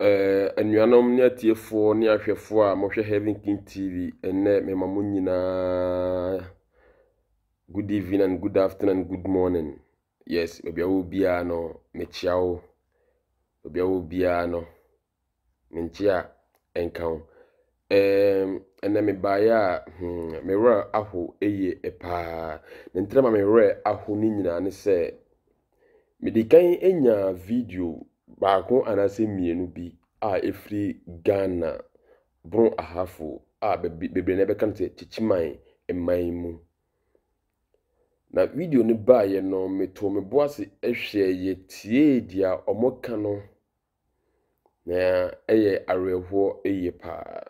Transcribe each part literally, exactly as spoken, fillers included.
Eh, anuanom ne atiefo ne ahwefo a mo hwe Heaven King T V enne me mamu nyina good evening and good afternoon and good morning. Yes, obi awo bia no me chiao. Obi awo bia no me nchia enka ho. Em enne me baya hmm me wura aho eye epa. Ne ntrema me wura aho ni nyina ne se me dikan enya video baako anase mienu bi a efri Ghana bron ahafo a bebre na beka nte Techiman emman mu na video ni ba ye no meto me boase ehwe ye tie dia omoka no na eye areho eye pa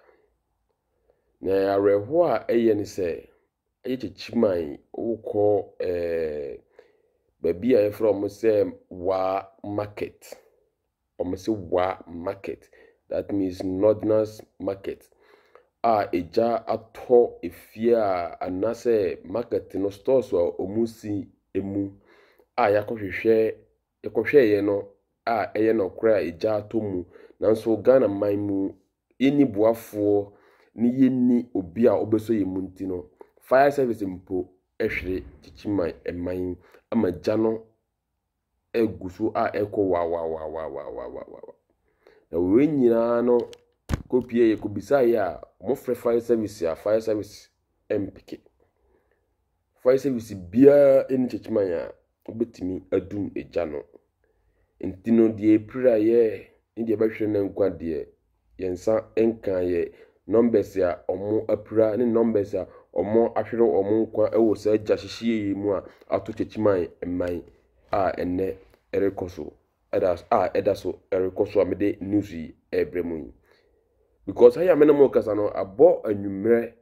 na areho a eye ni se eye Techiman ukọ eh baby a from say wa market or say wa market, that means Northerners market. Ah, eja ato efia anase market no stores wa omusi emu. Ah, yakohwehwe yakohwe ye no ah eye no kra eja ato mu nanso Ghana man mu eni boafo ni yeni obi a obeso ye mu nti no fire service mpo ehwere Techiman emman ama jano egusu a eko wa wa wa wa wa wa wa wa na we nyina no kopie ye kubisa ya mo frɛ fire service ya fire service mpk fire service bia eni Techiman ya obetimi adum eja no ntino die prira ye ndi ebahwere na nkwa de yensa enkan ye numbers ya omo apra ne numbers ya omo ahwere omo nkwa ewo sa agya hyehye mu a ato Techiman emman a enne erekoso edas a edaso erekoso amede news yi ebremu because haya mena mo kasa no abo anwumre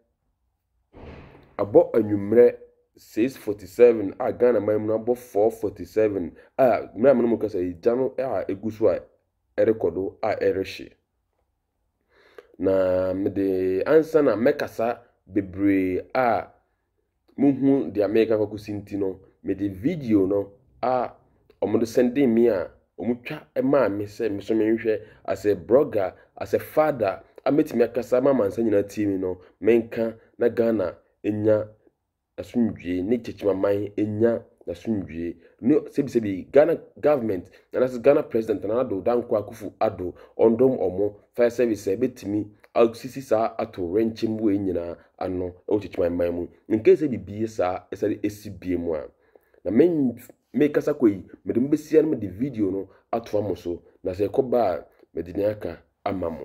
abo anwumre six forty-seven a Ghana man mu abo four forty-seven a mena mo kasa ijano a eguso a erekodo a ereshi na mede ansa na mekasa bebre a muhu de America kwakusinti no mede video no a omodo sending me a omutwa ema me se me so menhwe as a blogger as a father ametimi akasa mama ansa nyina team no menka na Ghana enya asundwe ne Techiman enya asundwe no sebi sebi Ghana government na as Ghana president na ado danko akufu ado ondom omo fire service betimi aksisi sa ato renchim we nyina ano o Techiman man mu nke se bibie sa esari esibie mu a na men me kasa koi me de mbesia no me de video no ato amoso na se koba me de aka amamo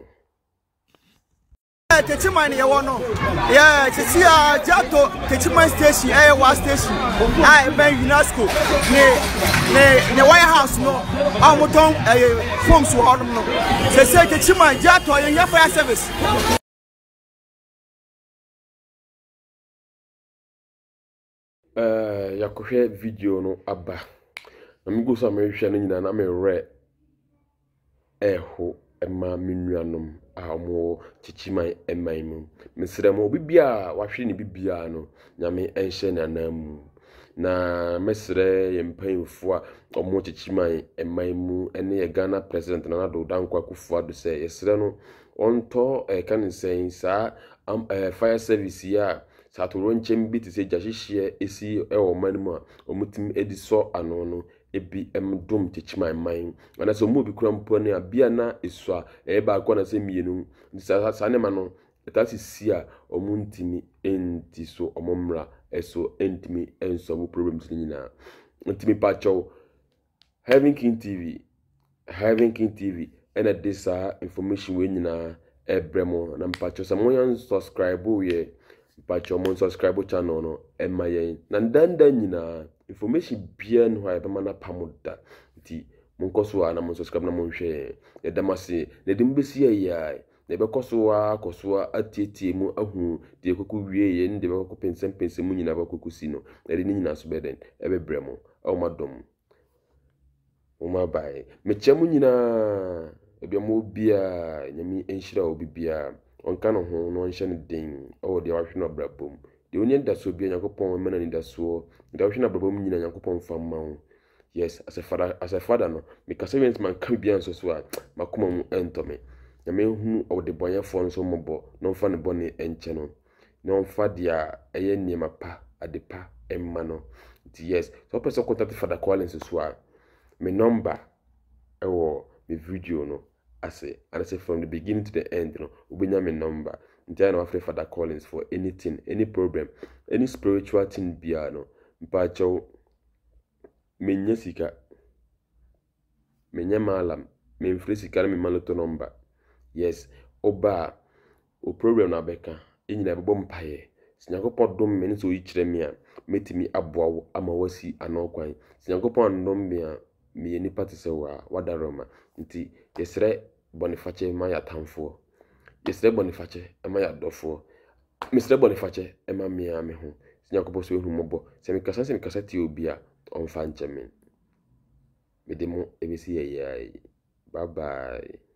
Techiman ye wono yeah tisia jato Techiman station eh wa station ah ben UNESCO ne ne ne White House no amoton eh forms wo hodum no se se Techiman jato ye fire service eh yakohwe video no aba na migo so amehwe no nyina na me re eho ema menuanom amo Techiman emman mu mesrɛ mo bibia wahwe ne bibia no nyame enhye na namu na mesrɛ ye mpanyimfo a omo Techiman emman mu ene ye Ghana president na do danko akufu ado sɛ yesrɛ no onto e kan sen sa fire service ya satoro nchem bi te se gyahyehyɛ esi ɛwɔ man mu a omutim edi so ano no ebi emdom Techiman man ana so mu bi kura mpo ne abia na esu a e ba akɔ na se mienu sa sa ne ma no etasi si a omuntimi enti so omomra eso entimi enso mu problems ni nyina ntimi pacho Heaven King T V Heaven King T V ena desa information we nyina ebremo na mpacho sa mo yan subscribe ye mpacho mo subscribe channel no ema yen na ndanda nyina information bia no ha eba na pamoda nti mo nkoso a na mo subscribe na mo hwe e damase na de mbesi ya na be koso a koso a atietie mu ahu de koku wie ye nde be koku pensem pensem mu nyina ba koku si no na de nyina so beden e be bremo o madom o ma bai me chemu nyina ebia mo bia nyami enhira obi bia onka no ho no nhye ne den o de wahwe no brabom de oni nda so bia Yakopon mena ni da so de wahwe na brabom nyina Yakopon famma ho Yes, as a father, as a father no, because even man can be so so makoma mu entome. Na me hu o de boyefo nso mobo, no mfa ne bone enche no. No mfa dia eye niema pa, adepa emma no. Yes, so person contact Father Collins so a me number ewo me video no ase, and I say from the beginning to the end no, ubenya me number. Ntia na after Father Collins for anything, any problem, any spiritual thing bia no. Mpa chaw menye sika menye malam memfre sika na me maloto number. Yes, oba o problem na beka enyina ebebo mpaye sinyakopɔ dom me nso yikyerɛ me a metimi aboa wo ama wasi anokwan sinyakopɔ ndom me a me yeni pate se wa wadaroma nti yesrɛ boniface ma ya tamfo yesrɛ boniface ma ya dofo mesrɛ boniface ma me a me ho sinyakopɔ so ehu mobo se me kasa se me kasa ti obi a onfa nkyeme me demo ebesi yeye bye bye.